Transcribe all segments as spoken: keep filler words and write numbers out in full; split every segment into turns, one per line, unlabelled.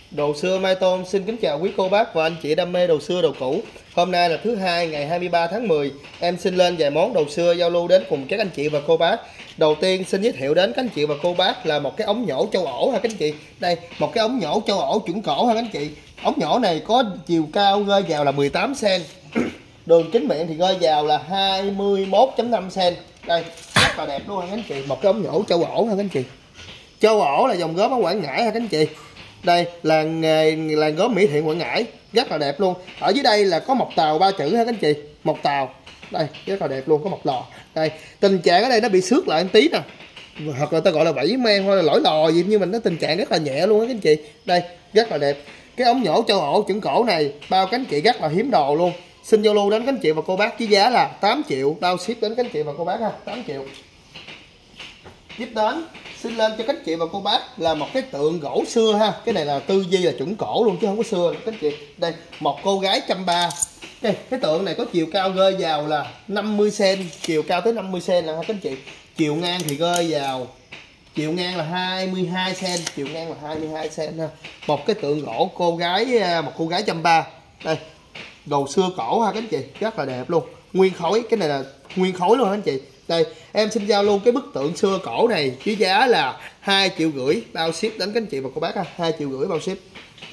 Đồ xưa Mai Tôn xin kính chào quý cô bác và anh chị đam mê đồ xưa đồ cũ. Hôm nay là thứ hai ngày hai mươi ba tháng mười. Em xin lên vài món đồ xưa giao lưu đến cùng các anh chị và cô bác. Đầu tiên xin giới thiệu đến các anh chị và cô bác là một cái ống nhổ châu ổ ha các anh chị. Đây, một cái ống nhổ châu ổ chuẩn cổ ha các anh chị. Ống nhổ này có chiều cao rơi vào là mười tám xăng-ti-mét. Đường kính miệng thì rơi vào là hai mươi mốt phẩy năm xăng-ti-mét. Đây, rất là đẹp luôn ha các anh chị. Một cái ống nhổ châu ổ ha các anh chị. Châu ổ là dòng gốm ở Quảng Ngãi ha các anh chị. Đây là nghề làng gốm Mỹ Thiện Quảng Ngãi, rất là đẹp luôn. Ở dưới đây là có mộc tàu ba chữ ha các anh chị, mộc tàu. Đây rất là đẹp luôn, có mộc lò. Đây tình trạng ở đây nó bị xước lại một tí nè, hoặc là ta gọi là vảy men hoặc là lỗi lò gì, nhưng mình nó tình trạng rất là nhẹ luôn á các anh chị. Đây rất là đẹp. Cái ống nhổ châu ổ chuẩn cổ này bao các anh chị rất là hiếm đồ luôn. Xin giao lưu đến các anh chị và cô bác với giá là tám triệu, bao ship đến các anh chị và cô bác ha, tám triệu. Tiếp đến xin lên cho các anh chị và cô bác là một cái tượng gỗ xưa ha. Cái này là tư duy là chuẩn cổ luôn chứ không có xưa các anh chị. Đây một cô gái trăm ba. Đây, cái tượng này có chiều cao rơi vào là năm mươi xăng-ti-mét, chiều cao tới năm mươi xăng-ti-mét là các anh chị. Chiều ngang thì rơi vào chiều ngang là hai mươi hai xăng-ti-mét, chiều ngang là hai mươi hai xăng-ti-mét ha. Một cái tượng gỗ cô gái, một cô gái trăm ba. Đây đồ xưa cổ ha các anh chị, rất là đẹp luôn. Nguyên khối, cái này là nguyên khối luôn các anh chị. Đây em xin giao lưu cái bức tượng xưa cổ này với giá là hai triệu rưỡi, bao ship đến các anh chị và cô bác ha, hai triệu rưỡi bao ship.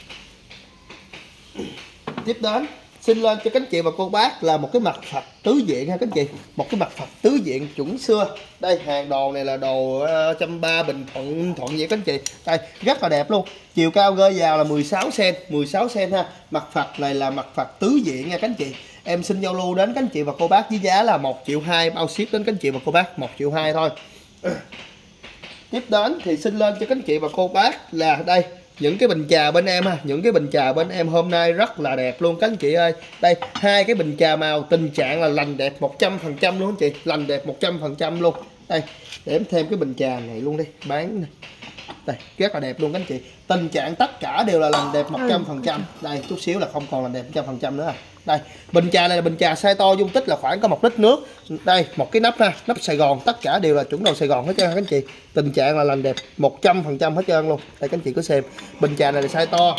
Tiếp đến xin lên cho các anh chị và cô bác là một cái mặt Phật tứ diện ha các anh chị, một cái mặt Phật tứ diện chuẩn xưa. Đây hàng đồ này là đồ uh, trăm ba Bình Thuận Thuận vậy các anh chị. Đây rất là đẹp luôn. Chiều cao rơi vào là mười sáu xăng-ti-mét, mười sáu xăng-ti-mét ha. Mặt Phật này là mặt Phật tứ diện nha các anh chị. Em xin giao lưu đến các anh chị và cô bác với giá là một triệu hai, bao ship đến các anh chị và cô bác một triệu hai thôi. Tiếp đến thì xin lên cho các anh chị và cô bác là đây những cái bình trà bên em ha, những cái bình trà bên em hôm nay rất là đẹp luôn các anh chị ơi. Đây hai cái bình trà màu tình trạng là lành đẹp một trăm phần trăm luôn anh chị, lành đẹp một trăm phần trăm luôn. Đây để em thêm cái bình trà này luôn đi, bán này. Đây rất là đẹp luôn các anh chị, tình trạng tất cả đều là lành đẹp một trăm phần trăm. Đây chút xíu là không còn lành đẹp một trăm phần trăm nữa à. Đây bình trà này là bình trà size to, dung tích là khoảng có một lít nước. Đây một cái nắp ha, nắp Sài Gòn, tất cả đều là chuẩn đồ Sài Gòn hết trơn các anh chị, tình trạng là lành đẹp một trăm phần trăm hết trơn luôn. Đây các anh chị có xem, bình trà này là size to.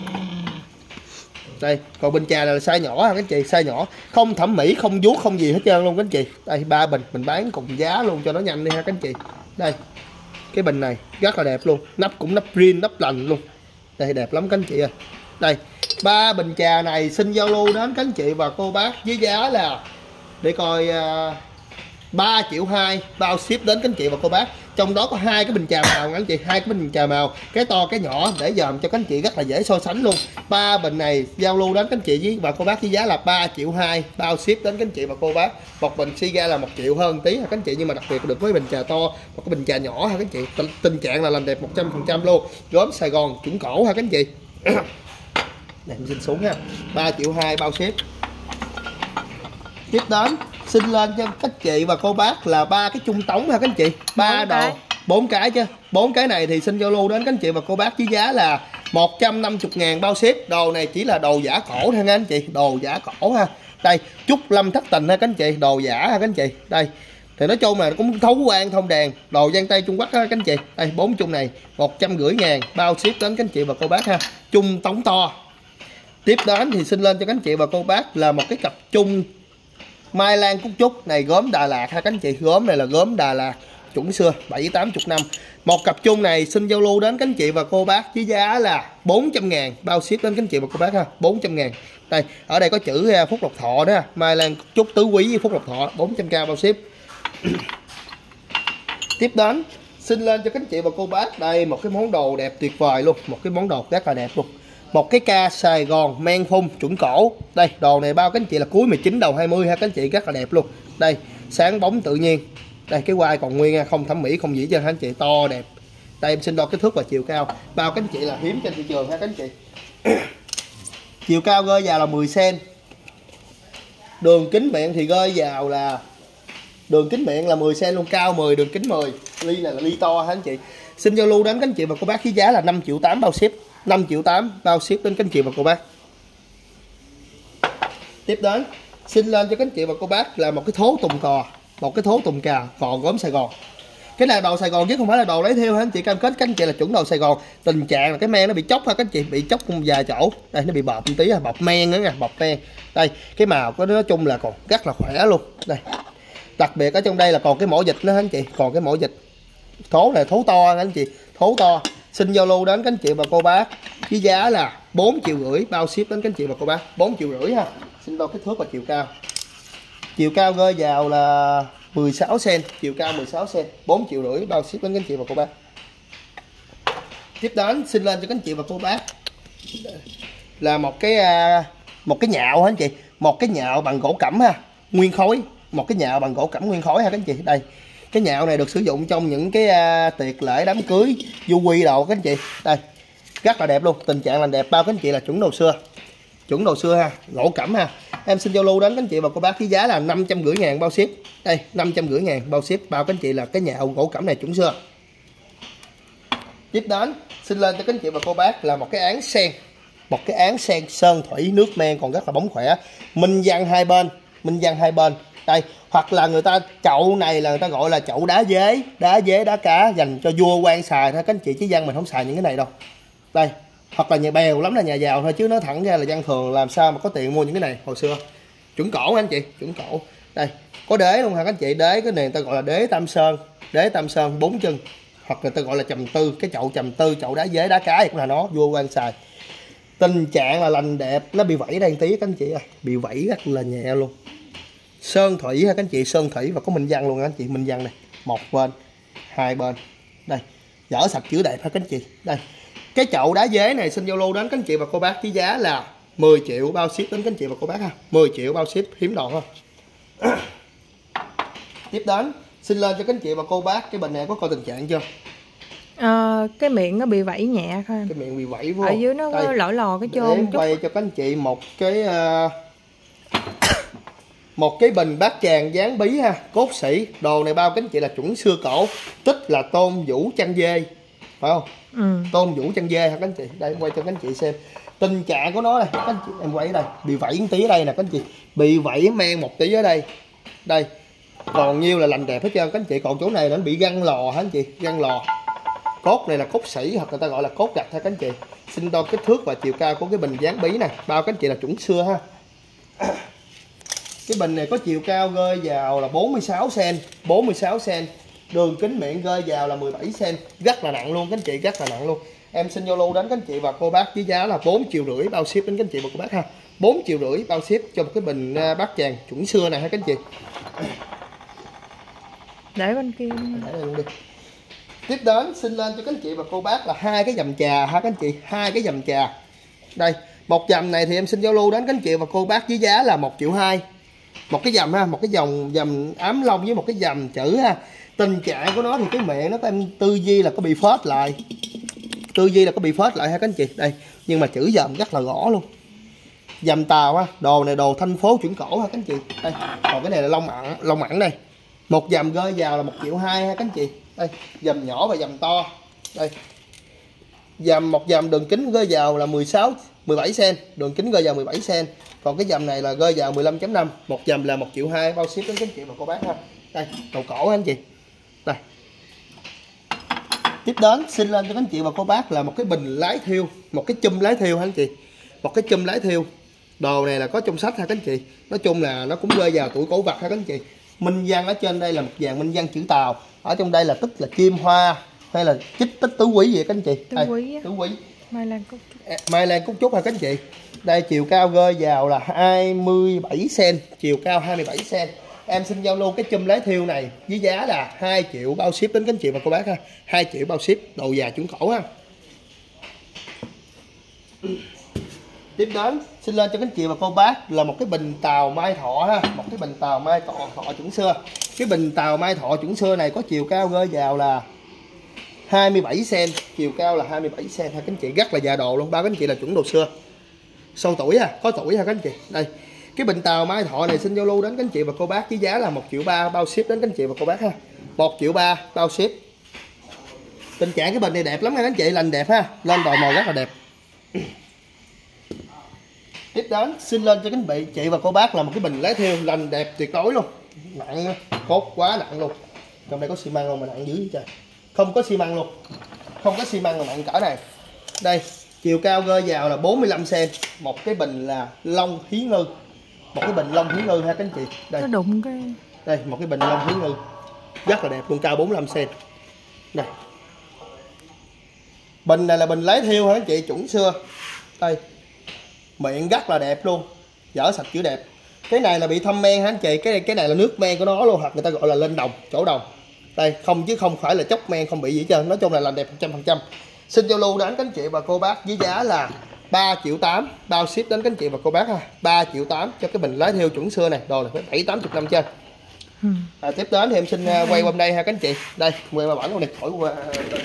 Đây còn bình trà này là size nhỏ ha các anh chị, size nhỏ, không thẩm mỹ, không vuốt, không gì hết trơn luôn các anh chị. Đây ba bình mình bán cùng giá luôn cho nó nhanh đi ha các anh chị. Đây cái bình này rất là đẹp luôn, nắp cũng nắp green, nắp lành luôn. Đây đẹp lắm các anh chị ơi. Đây ba bình trà này xin giao lưu đến các anh chị và cô bác với giá là để coi uh, ba triệu hai, bao ship đến các anh chị và cô bác. Trong đó có hai cái bình trà màu các anh chị, hai cái bình trà màu, cái to cái nhỏ để dòm cho các anh chị rất là dễ so sánh luôn. Ba bình này giao lưu đến các anh chị với và cô bác với giá là ba triệu hai, bao ship đến các anh chị và cô bác. Một bình xi ga là một triệu hơn tí hả các anh chị, nhưng mà đặc biệt được với bình trà to, một cái bình trà nhỏ hả các anh chị. Tình, tình trạng là làm đẹp một trăm phần trăm luôn, gốm Sài Gòn chuẩn cổ hả các anh chị. Để em xin xuống ha, ba triệu hai bao ship. Tiếp đến xin lên cho các chị và cô bác là ba cái chung tống ha các anh chị, ba đồ bốn cái chứ, bốn cái này thì xin giao lưu đến các anh chị và cô bác với giá là một trăm năm mươi ngàn bao ship. Đồ này chỉ là đồ giả cổ thôi nha anh chị, đồ giả cổ ha. Đây Trúc Lâm thất tình ha các anh chị, đồ giả ha các anh chị. Đây thì nói chung là cũng thấu quan thông đèn, đồ Giang Tây Trung Quốc ha các anh chị. Đây bốn chung này một trăm rưỡi ngàn, bao ship đến các anh chị và cô bác ha, chung tống to. Tiếp đến thì xin lên cho các anh chị và cô bác là một cái cặp chung Mai Lan Cúc Trúc này, gốm Đà Lạt ha các anh chị. Gốm này là gốm Đà Lạt chuẩn xưa bảy tám mươi năm. Một cặp chung này xin giao lưu đến các anh chị và cô bác với giá là bốn trăm ngàn, bao ship đến các anh chị và cô bác ha, bốn trăm ngàn. Đây ở đây có chữ Phúc Lộc Thọ đó ha, Mai Lan Cúc Trúc tứ quý với Phúc Lộc Thọ, bốn trăm k bao ship. Tiếp đến xin lên cho các anh chị và cô bác đây một cái món đồ đẹp tuyệt vời luôn, một cái món đồ rất là đẹp luôn. Một cái ca Sài Gòn men phun chuẩn cổ. Đây đồ này bao các anh chị là cuối mười chín đầu hai mươi ha các anh chị, rất là đẹp luôn. Đây sáng bóng tự nhiên. Đây cái quai còn nguyên, không thẩm mỹ không gì cho anh chị, to đẹp. Đây em xin đo kích thước và chiều cao, bao các anh chị là hiếm trên thị trường ha các anh chị. Chiều cao rơi vào là mười xăng-ti-mét. Đường kính miệng thì rơi vào là đường kính miệng là mười xăng-ti-mét luôn, cao mười, đường kính mười. Ly này là ly to ha anh chị. Xin giao lưu đến các anh chị và cô bác với giá là năm triệu tám bao ship, năm triệu tám bao ship đến các anh chị và cô bác. Tiếp đến xin lên cho các anh chị và cô bác là một cái thố tùng cò, một cái thố tùng cà cò gốm Sài Gòn. Cái này là đồ Sài Gòn chứ không phải là đồ lấy theo, anh chị cam kết các anh chị là chuẩn đồ Sài Gòn. Tình trạng là cái men nó bị chóc ha các anh chị, bị chóc vài chỗ. Đây nó bị bọt một tí, bọt men nữa nha, bọt men. Đây, cái màu của nó nói chung là còn rất là khỏe luôn. Đây. Đặc biệt ở trong đây là còn cái mỏ vịt nữa anh chị, còn cái mỏ vịt. Thố này thố to anh chị, thố to. Xin giao lưu đến các anh chị và cô bác với giá là bốn triệu rưỡi bao ship đến các anh chị và cô bác, bốn triệu rưỡi ha. Xin đo kích thước và chiều cao. Chiều cao rơi vào là mười sáu xăng-ti-mét, chiều cao mười sáu xăng-ti-mét, bốn triệu rưỡi bao ship đến các anh chị và cô bác. Tiếp đến xin lên cho các anh chị và cô bác là một cái một cái nhạo hả anh chị, một cái nhạo bằng gỗ cẩm ha, nguyên khối, một cái nhạo bằng gỗ cẩm nguyên khối ha các anh chị. Đây, cái nhạo này được sử dụng trong những cái uh, tiệc lễ đám cưới du quy đồ các anh chị. Đây, rất là đẹp luôn, tình trạng là đẹp, bao các anh chị là chuẩn đồ xưa, chuẩn đồ xưa ha, gỗ cẩm ha. Em xin giao lưu đến các anh chị và cô bác với giá là năm trăm rưỡi ngàn bao ship. Đây, năm trăm rưỡi ngàn bao ship, bao các anh chị là cái nhạo gỗ cẩm này chuẩn xưa. Tiếp đến xin lên cho các anh chị và cô bác là một cái án sen, một cái án sen sơn thủy, nước men còn rất là bóng khỏe, minh văn hai bên, minh văn hai bên. Đây, hoặc là người ta chậu này là người ta gọi là chậu đá dế, đá dế đá cá dành cho vua quan xài thôi các anh chị, chứ dân mình không xài những cái này đâu. Đây, hoặc là nhà bèo lắm là nhà giàu thôi, chứ nói thẳng ra là dân thường làm sao mà có tiền mua những cái này hồi xưa. Chuẩn cổ anh chị, chuẩn cổ. Đây, có đế luôn hả các anh chị, đế cái này người ta gọi là đế Tam Sơn, đế Tam Sơn bốn chân, hoặc người ta gọi là trầm tư, cái chậu trầm tư, chậu đá dế đá cá cũng là nó, vua quan xài. Tình trạng là lành đẹp, nó bị vẫy đây tí các anh chị ơi, bị vẫy rất là nhẹ luôn. Sơn thủy ha các anh chị, sơn thủy và có minh văn luôn các anh chị, minh văn này, một bên, hai bên. Đây, dở sạch chữ đẹp ha các anh chị. Đây, cái chậu đá dế này xin giao lưu đến các anh chị và cô bác với giá là mười triệu bao ship đến các anh chị và cô bác ha, mười triệu bao ship, hiếm đồ không. Tiếp đến xin lên cho các anh chị và cô bác cái bình này có coi tình trạng chưa?
À, cái miệng nó bị vẫy nhẹ thôi,
cái miệng bị vẫy vô
ở dưới nó có lỗi lò cái chôn.
Để quay cho các anh chị một cái uh, một cái bình bát tràng dán bí ha, cốt sĩ. Đồ này bao các anh chị là chuẩn xưa cổ, tích là tôn vũ chăn dê, phải không? Ừ. Tôn vũ chăn dê ha các anh chị. Đây quay cho các anh chị xem tình trạng của nó này, các anh chị em quay ở đây, bị vẫy một tí ở đây nè các anh chị, bị vẫy men một tí ở đây. Đây, còn nhiêu là lành đẹp hết trơn các anh chị, còn chỗ này nó bị găng lò hả anh chị, găng lò. Cốt này là cốt sỉ hoặc người ta gọi là cốt gạch ha các anh chị. Xin đo kích thước và chiều cao của cái bình dán bí này, bao các anh chị là chuẩn xưa ha. Cái bình này có chiều cao rơi vào là bốn mươi sáu xăng-ti-mét, bốn mươi sáu xăng-ti-mét. Đường kính miệng rơi vào là mười bảy xăng-ti-mét, rất là nặng luôn các anh chị, rất là nặng luôn. Em xin giao lưu đến các anh chị và cô bác với giá là bốn triệu rưỡi bao ship đến các anh chị và cô bác ha. bốn triệu rưỡi bao ship cho một cái bình bát tràng chuẩn xưa này ha các anh chị.
Để bên kia.
Để đây luôn đi. Tiếp đến xin lên cho các anh chị và cô bác là hai cái dầm trà ha các anh chị, hai cái dầm trà. Đây, một dầm này thì em xin giao lưu đến các anh chị và cô bác với giá là một triệu hai. Một cái dầm ha, một cái dòng dầm ám lông với một cái dầm chữ ha. Tình trạng của nó thì cái miệng nó có em tư duy là có bị phết lại. Tư duy là có bị phết lại ha các anh chị. Đây, nhưng mà chữ dầm rất là rõ luôn. Dầm Tàu ha, đồ này đồ thành phố chuẩn cổ ha các anh chị. Đây, còn cái này là lông ẩn, lông ẩn đây. Một dầm rơi vào là một triệu hai ha các anh chị. Đây, dầm nhỏ và dầm to. Đây. Dầm một dầm đường kính rơi vào là mười sáu mười bảy xăng-ti-mét, đường kính rơi vào mười bảy xăng-ti-mét. Còn cái dầm này là rơi vào mười lăm chấm năm, một dầm là một triệu hai bao ship đến các anh chị và cô bác ha. Đây, đầu cổ ha anh chị. Đây. Tiếp đến xin lên cho các anh chị và cô bác là một cái bình lái thiêu, một cái chum lái thiêu ha anh chị. Một cái chum lái thiêu. Đồ này là có trong sách ha các anh chị. Nói chung là nó cũng rơi vào tuổi cổ vật ha các anh chị. Minh văn ở trên đây là một dạng minh văn chữ Tàu, ở trong đây là tích là chim hoa hay là chích tích tứ quý gì các anh chị.
Tứ quý,
tứ quý.
Mai Lan Cúc Trúc.
Mai Lan Cúc Trúc ha các anh chị. Đây chiều cao rơi vào là hai mươi bảy xăng-ti-mét, chiều cao hai mươi bảy xăng-ti-mét. Em xin giao lưu cái chum lái thiêu này với giá là hai triệu bao ship đến các anh chị và cô bác ha. hai triệu bao ship, đồ già chuẩn cổ ha. Tiếp đến xin lên cho các anh chị và cô bác là một cái bình Tàu Mai Thọ ha, một cái bình Tàu Mai Thọ, thọ chuẩn xưa. Cái bình Tàu Mai Thọ chuẩn xưa này có chiều cao rơi vào là hai mươi bảy xăng-ti-mét, chiều cao là hai mươi bảy xăng-ti-mét ha các anh chị, rất là già đồ luôn, ba các anh chị là chuẩn đồ xưa. Sâu tuổi ha, có tuổi ha các anh chị. Đây. Cái bình Tàu Mai Thọ này xin giao lưu đến các anh chị và cô bác với giá là một triệu ba bao ship đến các anh chị và cô bác ha. một triệu ba bao ship. Tình trạng cái bình này đẹp lắm ha các anh chị, lành đẹp ha, lên đồ màu rất là đẹp. Tiếp đến xin lên cho các anh chị và cô bác là một cái bình lái thiêu lành đẹp tuyệt đối luôn, nặng, cốt quá nặng luôn. Trong đây có xi măng không mà nặng dưới trời. Không có xi măng luôn. Không có xi măng mà nặng cỡ này. Đây, chiều cao gơ vào là bốn mươi lăm xen ti mét. Một cái bình là Long Hiến Ngư. Một cái bình Long Hiến Ngư ha các anh chị. Đây.
Nó đụng cái.
Đây, một cái bình Long Hiến Ngư. Rất là đẹp luôn, cao bốn mươi lăm xen ti mét. Đây. Bình này là bình lái thiêu hả anh chị, chuẩn xưa. Đây. Miệng rất là đẹp luôn. Dở sạch chữ đẹp. Cái này là bị thâm men hả anh chị, cái này cái này là nước men của nó luôn, hoặc người ta gọi là lên đồng, chỗ đồng. Đây, không chứ không phải là chốc men, không bị gì hết trơn. Nói chung là làm đẹp một trăm phần trăm. Xin giao lưu đến các anh chị và cô bác với giá là ba triệu tám, bao ship đến các anh chị và cô bác ha. ba triệu tám cho cái bình lái thiêu chuẩn xưa này, đồ là phải bảy tám mươi năm trên.
Ừ.
À, tiếp đến thì em xin uh, quay qua đây ha các anh chị. Đây, quay qua bản luôn này, khỏi qua.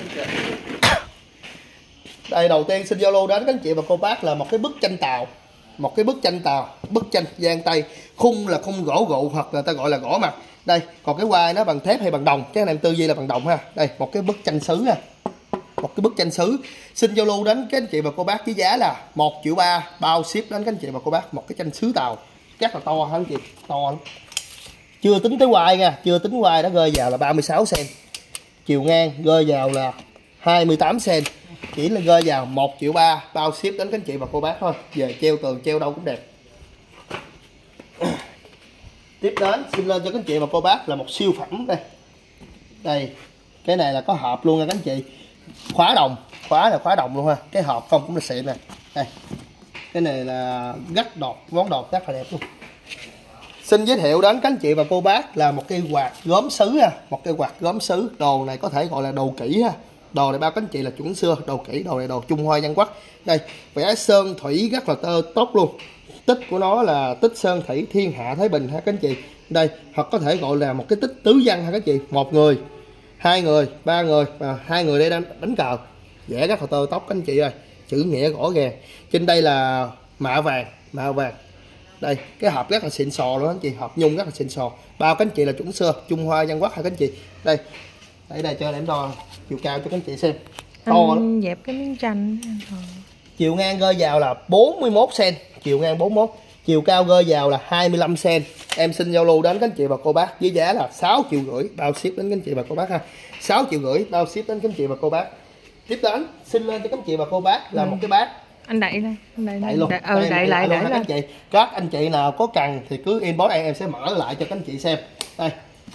Đây, đầu tiên xin giao lưu đến các anh chị và cô bác là một cái bức tranh tàu. Một cái bức tranh tàu, bức tranh giang tay, khung là khung gỗ gụ hoặc là ta gọi là gỗ mặt. Đây, còn cái quai nó bằng thép hay bằng đồng, cái này tư duy là bằng đồng ha. Đây, một cái bức tranh sứ ha. Một cái bức tranh sứ. Xin giao lưu đến các anh chị và cô bác với giá là một triệu ba, bao ship đến các anh chị và cô bác, một cái tranh sứ tàu. Rất là to hả anh chị? To lắm. Chưa tính tới quai nha, chưa tính quai nó rơi vào là ba mươi sáu xen ti mét. Chiều ngang rơi vào là hai mươi tám xen ti mét. Chỉ là rơi vào một triệu ba, bao ship đến các anh chị và cô bác thôi. Về treo tường treo đâu cũng đẹp. Tiếp đến xin lên cho các anh chị và cô bác là một siêu phẩm đây. Đây, cái này là có hộp luôn nha các anh chị. Khóa đồng, khóa là khóa đồng luôn ha. Cái hộp không cũng là xịn nè. Đây. Cái này là rất đọt, món đọt rất là đẹp luôn. Xin giới thiệu đến các anh chị và cô bác là một cây quạt gốm sứ ha, một cây quạt gốm sứ. Đồ này có thể gọi là đồ kỹ ha. Đồ này bao các anh chị là chuẩn xưa, đồ kỹ, đồ này đồ Trung Hoa Văn Quốc. Đây, vẽ sơn thủy rất là tơ tốt luôn. Tích của nó là tích sơn thủy thiên hạ thái bình ha các anh chị. Đây, hoặc có thể gọi là một cái tích tứ văn ha các anh chị. Một người, hai người, ba người và hai người đây đang đánh cờ. Vẽ rất là tơ tóc các anh chị ơi. Chữ nghĩa rõ ràng. Trên đây là mạ vàng, mạ vàng. Đây, cái hộp rất là xịn sò luôn anh chị, hộp nhung rất là xịn sò. Bao các anh chị là chuẩn xưa, Trung Hoa Văn Quốc ha các anh chị. Đây. Đây đây cho em đo chiều cao cho các anh chị xem. To
anh dẹp cái miếng tranh.
Chiều ngang rơi vào là bốn mươi mốt xen ti mét, chiều ngang bốn mươi mốt, chiều cao rơi vào là hai mươi lăm xen ti mét. Em xin giao lưu đến các anh chị và cô bác với giá là sáu triệu rưỡi, bao ship đến các anh chị và cô bác ha. sáu triệu rưỡi bao ship đến các anh chị và cô bác. Tiếp đến xin lên cho các anh chị và cô bác là ừ. một cái bát.
Anh đậy đây, anh đậy,
đậy luôn.
Đậy, ừ, đậy, đậy lại để
các anh chị. Các anh chị nào có cần thì cứ inbox em, em sẽ mở lại cho các anh chị xem. Đây.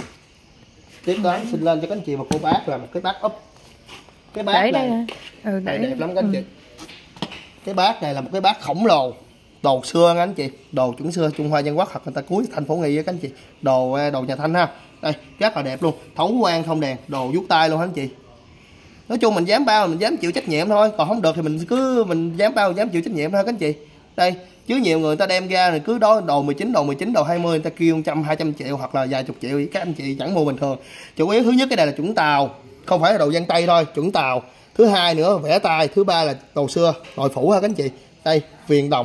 Tiếp đến xin lên cho các anh chị và cô bác là một cái bát úp. Cái bát
đẩy
này
đây ừ,
đẩy đẹp lắm các anh ừ. chị. Cái bát này là một cái bát khổng lồ, đồ xưa các anh chị, đồ chuẩn xưa Trung Hoa Văn Quốc hoặc người ta cuối thành Phổ Nghi các anh chị. Đồ đồ nhà Thanh ha. Đây, rất là đẹp luôn. Thấu quang thông đèn, đồ vuốt tay luôn các anh chị. Nói chung mình dám bao mình dám chịu trách nhiệm thôi, còn không được thì mình cứ mình dám bao mình dám chịu trách nhiệm thôi các anh chị. Đây, chứ nhiều người ta đem ra rồi cứ đó đồ mười chín, đồ mười chín, đồ hai mươi người ta kêu một trăm, hai trăm triệu hoặc là vài chục triệu thì các anh chị chẳng mua bình thường. Chủ yếu thứ nhất cái này là chuẩn tàu, không phải là đồ giăng tay thôi, chuẩn tàu. Thứ hai nữa vẽ tay, thứ ba là đồ xưa, nội phủ ha các anh chị. Đây, viền đồng.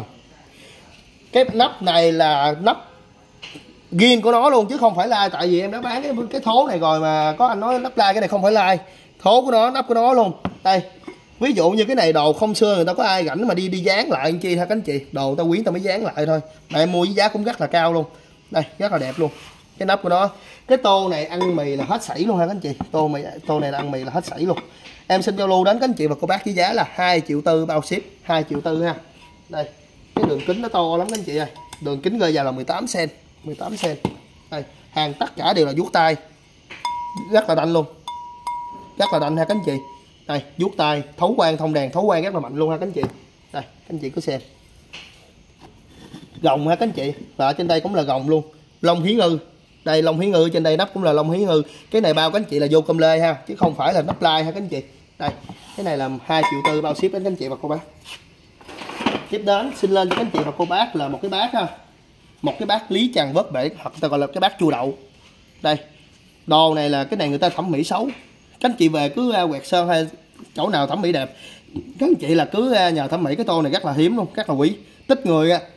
Cái nắp này là nắp riêng của nó luôn chứ không phải like, tại vì em đã bán cái cái thố này rồi mà có anh nói nắp like, cái này không phải like. Thố của nó, nắp của nó luôn. Đây. Ví dụ như cái này đồ không xưa người ta có ai rảnh mà đi đi dán lại anh chi ha các anh chị. Đồ người ta quyến ta mới dán lại thôi. Mà em mua với giá cũng rất là cao luôn. Đây, rất là đẹp luôn. Cái nắp của nó. Cái tô này ăn mì là hết sảy luôn ha các anh chị. Tô mì tô này là ăn mì là hết sảy luôn. Em xin giao lưu đến các anh chị và cô bác với giá là hai triệu tư bao ship, hai triệu tư ha. Đây. Cái đường kính nó to lắm các anh chị ơi. Đường kính rơi vào là mười tám xen ti mét, mười tám xen ti mét. Đây, hàng tất cả đều là vuốt tay. Rất là đanh luôn. Rất là đanh ha các anh chị. Đây, vuốt tay, thấu quang thông đèn, thấu quang rất là mạnh luôn ha các anh chị. Đây, các anh chị cứ xem. Gồng ha các anh chị. Và ở trên đây cũng là gồng luôn. Long Hiến Ngư. Đây Long Hiến Ngư, trên đây nắp cũng là Long Hiến Ngư. Cái này bao các anh chị là vô com lê ha, chứ không phải là nắp like ha các anh chị. Đây, cái này là hai triệu tư bao ship đến các anh chị và cô bác. Tiếp đến xin lên cho các anh chị và cô bác là một cái bát ha. Một cái bát Lý Trần vớt bể, hoặc ta gọi là cái bát chua đậu. Đây. Đồ này là cái này người ta thẩm mỹ xấu. Các anh chị về cứ quẹt sơn hay chỗ nào thẩm mỹ đẹp, các anh chị là cứ nhờ thẩm mỹ. Cái tô này rất là hiếm luôn, rất là quý, tích người á.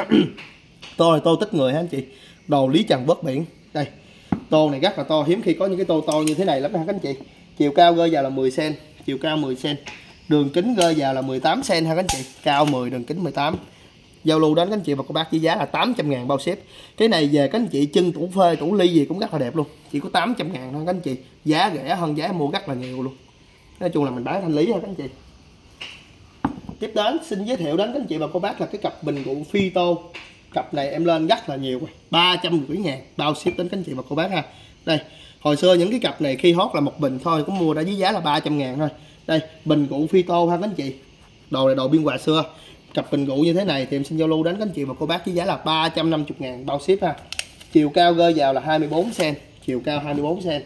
Tô này tô tích người ha anh chị. Đồ Lý Trần vớt biển. Đây, tô này rất là to, hiếm khi có những cái tô to như thế này lắm ha các anh chị. Chiều cao rơi vào là mười xen ti mét, chiều cao mười xen ti mét, đường kính rơi vào là mười tám xen ti mét ha các anh chị. Cao mười, đường kính mười tám. Giao lưu đến các anh chị và cô bác với giá là tám trăm ngàn bao ship. Cái này về các anh chị chân tủ phê, tủ ly gì cũng rất là đẹp luôn. chỉ có tám trăm ngàn thôi các anh chị, giá rẻ hơn giá em mua rất là nhiều luôn. Nói chung là mình bán thanh lý thôi các anh chị. Tiếp đến xin giới thiệu đến các anh chị và cô bác là cái cặp bình rượu phi tô. Cặp này em lên rất là nhiều, ba trăm rưỡi ngàn bao ship đến các anh chị và cô bác ha. Đây, hồi xưa những cái cặp này khi hot là một bình thôi, cũng mua đã với giá là ba trăm ngàn thôi. Đây, bình rượu phi tô ha các anh chị. Đồ này đồ biên hòa xưa. Cặp bình rượu như thế này thì em xin giao lưu đến các anh chị và cô bác với giá là ba trăm năm mươi ngàn bao ship ha. Chiều cao rơi vào là hai mươi bốn xăng-ti-mét, chiều cao hai mươi bốn xăng-ti-mét.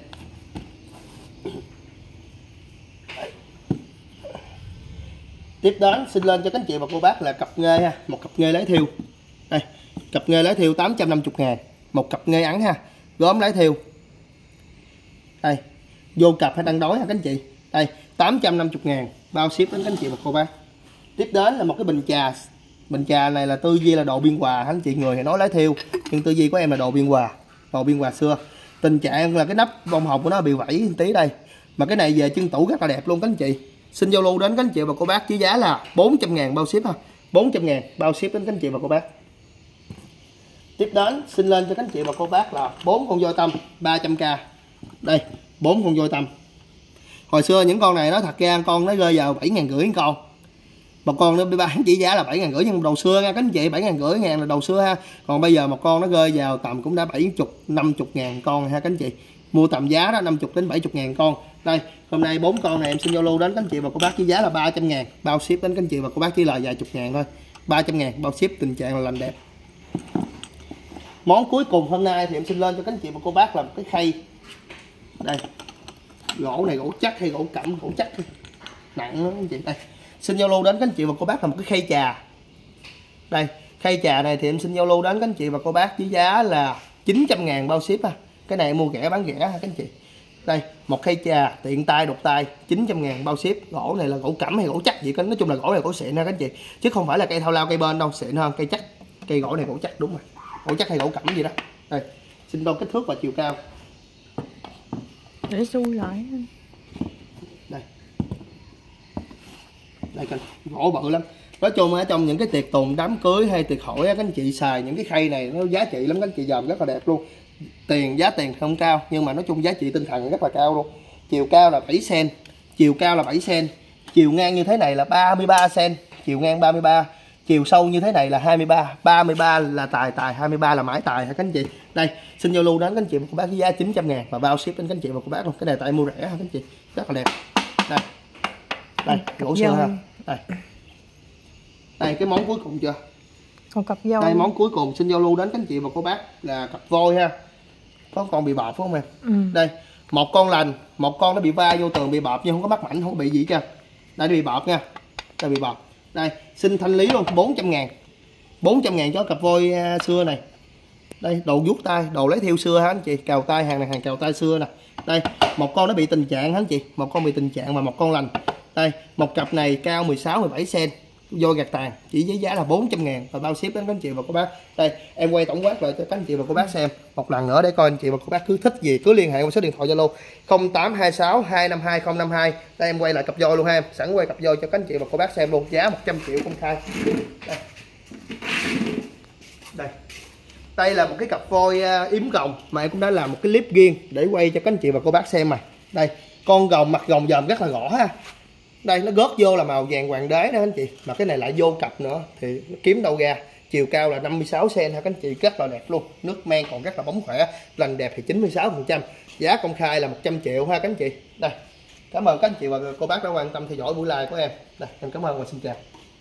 Tiếp đến xin lên cho các anh chị và cô bác là cặp nghê ha, một cặp nghê lái thiêu. Đây, cặp nghê lái thiêu tám trăm năm mươi ngàn, một cặp nghê ắn ha, gốm lái thiêu. Đây, vô cặp hay đăng đối ha các anh chị. Đây, tám trăm năm mươi ngàn bao ship đến các anh chị và cô bác. Tiếp đến là một cái bình trà. Bình trà này là tư duy là đồ biên hòa, anh chị người thì nói lái thiêu, nhưng tư duy của em là đồ biên hòa, đồ biên hòa xưa. Tình trạng là cái nắp bông hồng của nó bị vẫy tí đây, mà cái này về chân tủ rất là đẹp luôn các anh chị. Xin giao lưu đến các anh chị và cô bác với giá là bốn trăm ngàn bao ship ha, bốn trăm ngàn bao ship đến các anh chị và cô bác. Tiếp đến xin lên cho các anh chị và cô bác là bốn con voi tâm ba trăm k. Đây, bốn con voi tâm. Hồi xưa những con này nó thật ra con nó rơi vào bảy ngàn rưỡi con. Một con nó bán chỉ giá là bảy ngàn rưỡi, nhưng đầu xưa nha các anh chị, bảy ngàn rưỡi ngàn là đầu xưa ha. Còn bây giờ một con nó rơi vào tầm cũng đã bảy mươi, năm mươi ngàn con ha các anh chị. Mua tầm giá đó năm mươi đến bảy mươi ngàn con. Đây, hôm nay bốn con này em xin giao lưu đến các anh chị và cô bác với giá là ba trăm ngàn bao ship đến các anh chị và cô bác chỉ là vài chục ngàn thôi. ba trăm ngàn bao ship, tình trạng là lành đẹp. Món cuối cùng hôm nay thì em xin lên cho các anh chị và cô bác là một cái khay. Đây, gỗ này gỗ chắc hay gỗ cẩm, gỗ chắc nặng lắm anh chị. Đây, xin giao lưu đến các anh chị và cô bác là một cái khay trà. Đây, khay trà này thì em xin giao lưu đến các anh chị và cô bác với giá là chín trăm ngàn bao ship ha. Cái này em mua rẻ bán rẻ ha các anh chị. Đây, một khay trà tiện tay độc tay chín trăm ngàn bao ship. Gỗ này là gỗ cẩm hay gỗ chắc gì, nói chung là gỗ này gỗ xịn ha các anh chị, chứ không phải là cây thao lao cây bên đâu, xịn hơn cây chắc. Cây gỗ này gỗ chắc đúng rồi, gỗ chắc hay gỗ cẩm gì đó. Đây, xin đo kích thước và chiều cao
để xui lại.
Đây, đây kênh gỗ bự lắm. Nói chung ở trong những cái tiệc tùng đám cưới hay tiệc hỏi các anh chị xài những cái khay này nó giá trị lắm các anh chị, dòm rất là đẹp luôn. Tiền giá tiền không cao nhưng mà nói chung giá trị tinh thần rất là cao luôn. Chiều cao là bảy xăng-ti-mét, chiều cao là bảy xăng-ti-mét, chiều ngang như thế này là ba mươi ba xăng-ti-mét, chiều ngang ba mươi ba, chiều sâu như thế này là hai mươi ba, ba mươi ba là tài tài, hai mươi ba là mãi tài hả các anh chị. Đây, xin giao lưu đến các anh chị và cô bác với giá chín trăm ngàn và bao ship đến các anh chị và cô bác luôn. Cái này tại mua rẻ hả các anh chị, rất là đẹp. Đây, đây gỗ xưa ha. Đây, đây cái món cuối cùng chưa,
còn cặp voi.
Đây món cuối cùng xin giao lưu đến các anh chị và cô bác là cặp voi ha. Có con bị bọt phải không em?
Ừ.
Đây, một con lành, một con nó bị va vô tường bị bọt nhưng không có mắc mảnh, không có bị gì chưa. Đây nó bị bọt nha. Đây bị bọt. Đây, xin thanh lý luôn bốn trăm ngàn. bốn trăm ngàn cho cặp voi uh, xưa này. Đây, đồ vuốt tay, đồ lấy thiêu xưa hả anh chị, cào tay, hàng này hàng cào tay xưa nè. Đây, một con nó bị tình trạng hả anh chị, một con bị tình trạng và một con lành. Đây, một cặp này cao mười sáu mười bảy xăng-ti-mét, voi gạt tàn, chỉ với giá là bốn trăm ngàn và bao ship đến các anh chị và cô bác. Đây, em quay tổng quát lại cho các anh chị và cô bác xem một lần nữa để coi anh chị và cô bác cứ thích gì cứ liên hệ qua số điện thoại Zalo không tám hai sáu hai năm hai không năm hai. Đây em quay lại cặp voi luôn ha em, sẵn quay cặp voi cho các anh chị và cô bác xem luôn, giá một trăm triệu công khai. Đây. Đây. Đây là một cái cặp voi yếm rồng mà em cũng đã làm một cái clip riêng để quay cho các anh chị và cô bác xem mà. Đây, con rồng mặt rồng dòm rất là rõ ha. Đây nó gót vô là màu vàng hoàng đế đó anh chị, mà cái này lại vô cặp nữa thì nó kiếm đâu ra. Chiều cao là năm mươi sáu xăng-ti-mét ha các anh chị, rất là đẹp luôn, nước men còn rất là bóng khỏe, lành đẹp thì chín mươi sáu phần trăm, giá công khai là một trăm triệu ha các anh chị. Đây, cảm ơn các anh chị và cô bác đã quan tâm theo dõi buổi live của em. Đây, em cảm ơn và xin chào.